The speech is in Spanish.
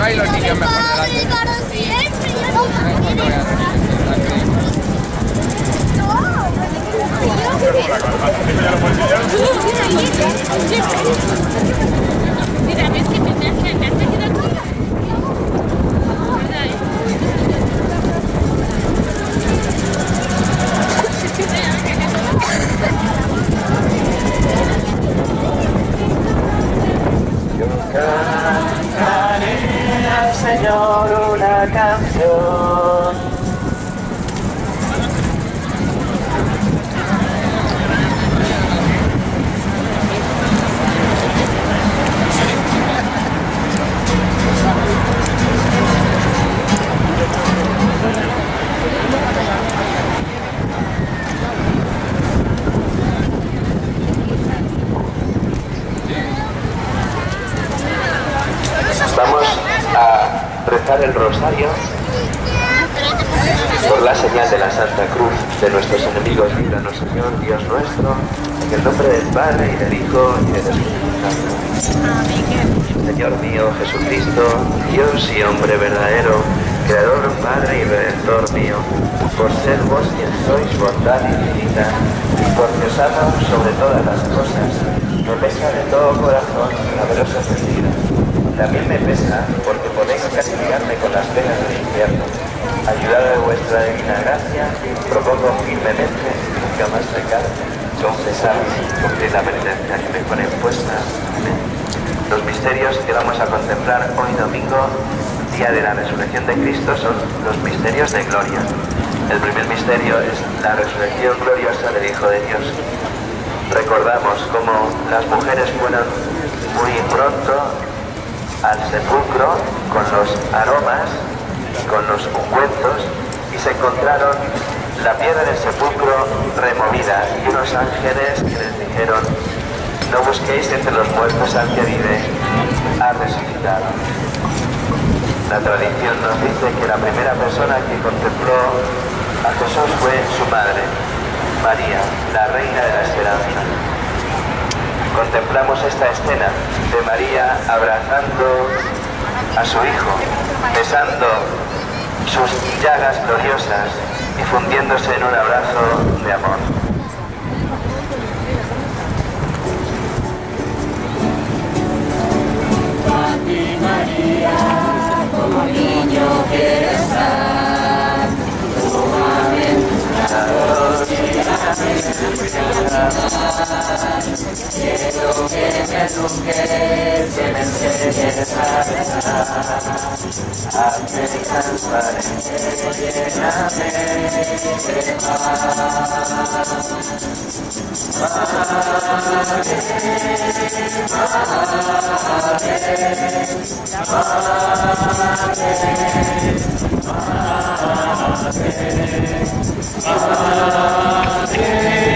ahí los niños mejor delante. Mira, ves que me has seguido aquí. ¿Verdad, Yo cantaré al Señor una canción. Vamos a rezar el rosario por la señal de la Santa Cruz de nuestros enemigos. Líbranos, Señor, Dios nuestro, en el nombre del Padre, y del Hijo, y del Espíritu Santo. Señor mío, Jesucristo, Dios y hombre verdadero, Creador, Padre y Redentor mío, por ser vos quien sois bondad infinita, y porque os amo sobre todas las cosas, me pesa de todo corazón haberos ofendido. También me pesa porque podéis castigarme con las penas del infierno. Ayudado de vuestra divina gracia, propongo firmemente nunca más pecar, confesar y cumplir la penitencia que me pone impuesta. Amén. Los misterios que vamos a contemplar hoy domingo, día de la resurrección de Cristo, son los misterios de gloria. El primer misterio es la resurrección gloriosa del Hijo de Dios. Recordamos cómo las mujeres fueron muy pronto al sepulcro con los aromas, con los ungüentos, y se encontraron la piedra del sepulcro removida y unos ángeles que les dijeron: no busquéis entre los muertos al que vive, ha resucitado. La tradición nos dice que la primera persona que contempló a Jesús fue su madre, María, la reina de la esperanza. Contemplamos esta escena de María abrazando a su hijo, besando sus llagas gloriosas y fundiéndose en un abrazo de amor. A ti, María, como niño quiero estar, como aventurado quiero que me eduques, que me enseñes a rezar, hazme transparente, lléname de paz. Madre,